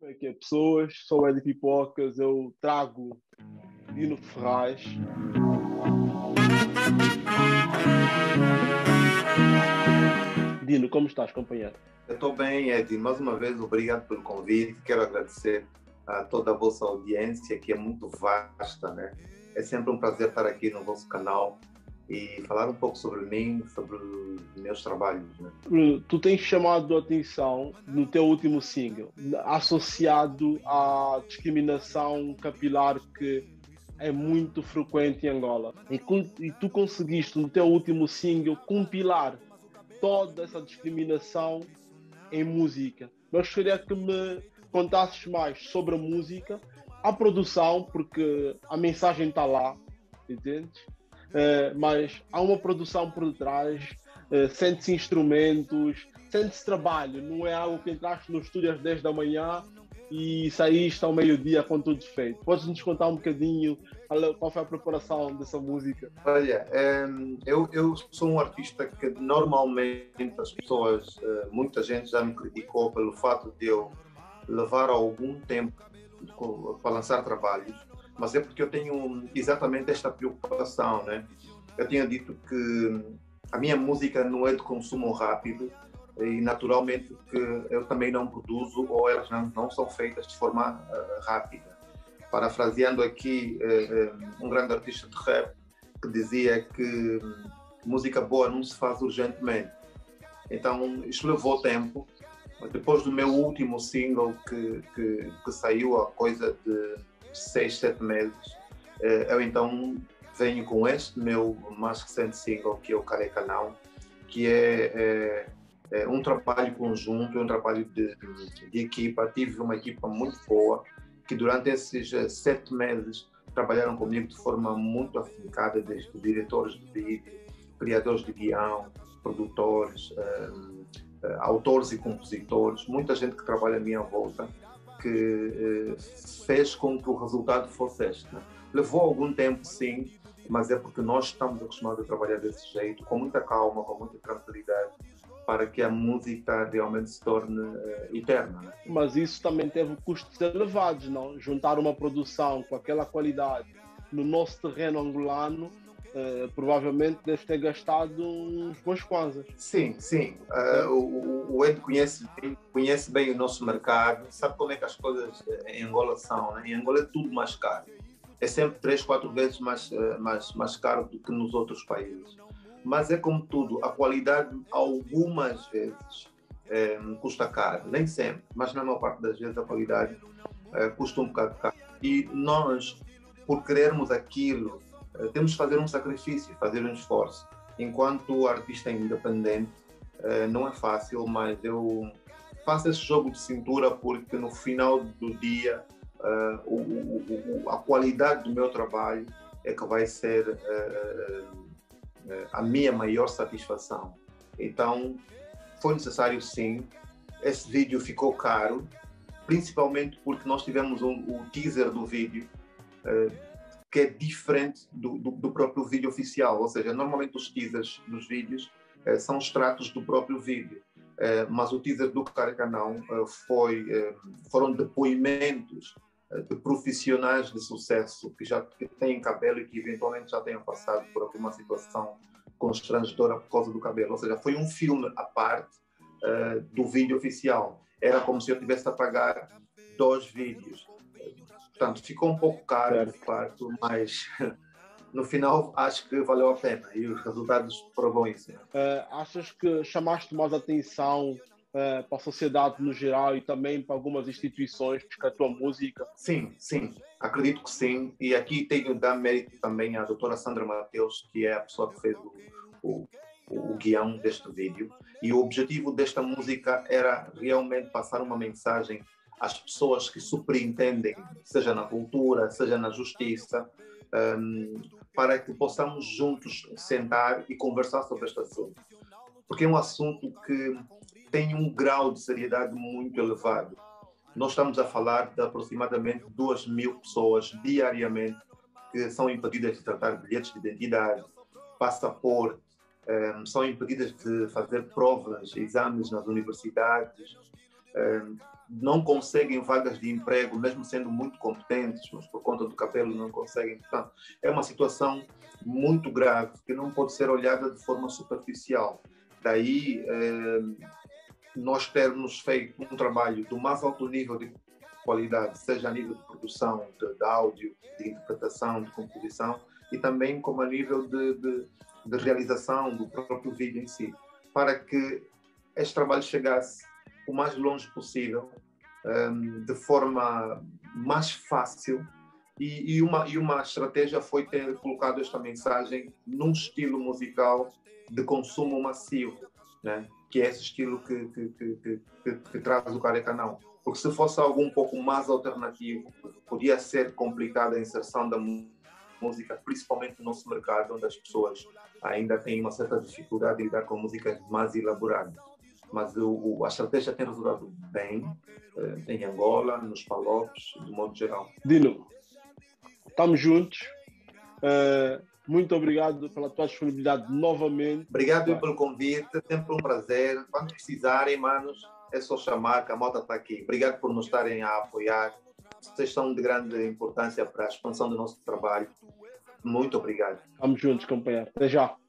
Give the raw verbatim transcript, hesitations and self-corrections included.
Como é que é, pessoas? Sou o Edi Pipocas, eu trago Dino Ferraz. Dino, como estás, companheiro? Eu estou bem, Edi. Mais uma vez, obrigado pelo convite. Quero agradecer a toda a vossa audiência, que é muito vasta, né? É sempre um prazer estar aqui no vosso canal e falar um pouco sobre mim, sobre os meus trabalhos, né? Tu tens chamado a atenção no teu último single, associado à discriminação capilar que é muito frequente em Angola. E, e tu conseguiste, no teu último single, compilar toda essa discriminação em música. Mas gostaria que me contasses mais sobre a música, a produção, porque a mensagem está lá, entendes? Uh, mas há uma produção por detrás, uh, sente-se instrumentos, sente-se trabalho, não é algo que entraste no estúdio às dez da manhã e saíste ao meio-dia com tudo feito. Podes nos contar um bocadinho qual foi a preparação dessa música? Olha, eu, eu sou um artista que normalmente as pessoas, muita gente já me criticou pelo fato de eu levar algum tempo para lançar trabalhos, mas é porque eu tenho exatamente esta preocupação, né? Eu tinha dito que a minha música não é de consumo rápido e naturalmente que eu também não produzo ou elas não, não são feitas de forma uh, rápida. Parafraseando aqui uh, um grande artista de rap que dizia que música boa não se faz urgentemente. Então isto levou tempo. Depois do meu último single que, que, que saiu há coisa de seis, sete meses, uh, eu então venho com este meu mais recente single, que é o Careca Não, que é, é É um trabalho conjunto, um trabalho de, de, de equipa. Tive uma equipa muito boa que durante esses uh, sete meses trabalharam comigo de forma muito afincada, desde diretores de vídeo, criadores de guião, produtores, um, uh, autores e compositores, muita gente que trabalha à minha volta, que uh, fez com que o resultado fosse este, né? Levou algum tempo, sim, mas é porque nós estamos acostumados a trabalhar desse jeito, com muita calma, com muita tranquilidade, para que a música realmente se torne uh, eterna. Né? Mas isso também teve custos elevados, não? Juntar uma produção com aquela qualidade no nosso terreno angolano, uh, provavelmente deve ter gastado uns bons kwanzas. Sim, sim. Uh, o, o Ed conhece bem, conhece bem o nosso mercado, sabe como é que as coisas em Angola são, né? Em Angola é tudo mais caro. É sempre três, quatro vezes mais, uh, mais, mais caro do que nos outros países. Mas é como tudo, a qualidade algumas vezes é, custa caro, nem sempre, mas na maior parte das vezes a qualidade é, custa um bocado caro. E nós, por querermos aquilo, é, temos que fazer um sacrifício, fazer um esforço. Enquanto artista independente, é, não é fácil, mas eu faço esse jogo de cintura porque no final do dia é, o, o, o, a qualidade do meu trabalho é que vai ser é, a minha maior satisfação. Então, foi necessário sim. Esse vídeo ficou caro, principalmente porque nós tivemos um, o teaser do vídeo, uh, que é diferente do, do, do próprio vídeo oficial. Ou seja, normalmente os teasers dos vídeos uh, são extratos do próprio vídeo. Uh, mas o teaser do Careca Não uh, foi, uh, foram depoimentos de profissionais de sucesso que já que têm cabelo e que eventualmente já tenham passado por alguma situação constrangedora por causa do cabelo. Ou seja, foi um filme à parte uh, do vídeo oficial. Era como se eu tivesse a pagar dois vídeos. Portanto, ficou um pouco caro, de facto, mas no final acho que valeu a pena e os resultados provam isso. Uh, achas que chamaste mais atenção Uh, para a sociedade no geral e também para algumas instituições com a tua música? Sim, sim, acredito que sim. E aqui tenho de dar mérito também à doutora Sandra Mateus, que é a pessoa que fez o, o, o guião deste vídeo. E o objetivo desta música era realmente passar uma mensagem às pessoas que superintendem, seja na cultura, seja na justiça, um, para que possamos juntos sentar e conversar sobre este assunto. Porque é um assunto que tem um grau de seriedade muito elevado. Nós estamos a falar de aproximadamente duas mil pessoas diariamente que são impedidas de tratar bilhetes de identidade, passaporte, um, são impedidas de fazer provas, exames nas universidades. Um, não conseguem vagas de emprego, mesmo sendo muito competentes, mas por conta do cabelo não conseguem. Portanto, é uma situação muito grave que não pode ser olhada de forma superficial. Daí, eh, nós termos feito um trabalho do mais alto nível de qualidade, seja a nível de produção, de, de áudio, de interpretação, de composição, e também como a nível de, de, de realização do próprio vídeo em si, para que este trabalho chegasse o mais longe possível, um, de forma mais fácil, e, e, uma, e uma estratégia foi ter colocado esta mensagem num estilo musical de consumo massivo, né? Que é esse estilo que, que, que, que, que traz o Careca Não. Porque se fosse algo um pouco mais alternativo, podia ser complicada a inserção da música, principalmente no nosso mercado, onde as pessoas ainda têm uma certa dificuldade de lidar com músicas mais elaboradas. Mas o, o, a estratégia tem resultado bem, eh, em Angola, nos Palopes, de modo geral. Dino, estamos juntos. Uh, muito obrigado pela tua disponibilidade novamente. Obrigado é. pelo convite, sempre um prazer. Quando precisarem, manos, é só chamar, que a moda está aqui. Obrigado por nos estarem a apoiar. Vocês são de grande importância para a expansão do nosso trabalho. Muito obrigado. Estamos juntos, companheiro. Até já.